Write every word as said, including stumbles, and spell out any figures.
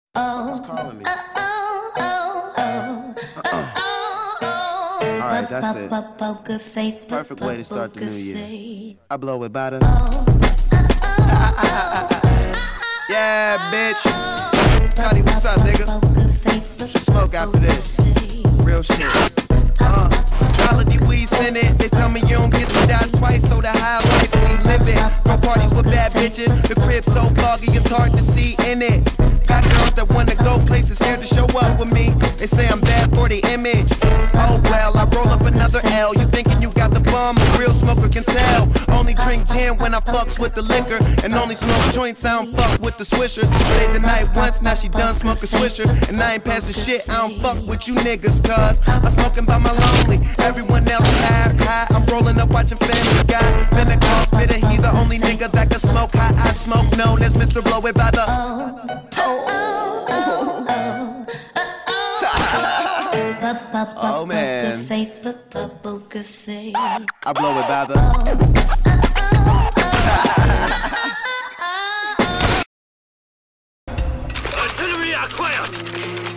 Who's calling me? Alright, that's it. Perfect way to start the new year. I blow it by the... Yeah, bitch. Cuddy, what's up, nigga? Should smoke after this. Real shit. Uh, Melody weeds in it. They tell me you don't get to die twice, so the high life we live it. Throw parties with bad bitches. The crib so foggy, it's hard to see in it. Got girls that wanna go places, scared to show up with me. They say I'm bad for the image. Oh well, I roll up another L. You thinking you got the bum? A real smoker can tell. Only drink gin when I fucks with the liquor, and only smoke joints. I don't fuck with the swishers. Stayed the night once, now she done smoking swisher, and I ain't passing shit. I don't fuck with you niggas, cuz I'm smoking by my lonely. Everyone else high, high. I'm rolling up watching Family Guy. Pentecost bitter, he the only nigga that can smoke high. I smoke known as Mister Blow It by the toe. Oh man, I blow it by the... Artillery acquired!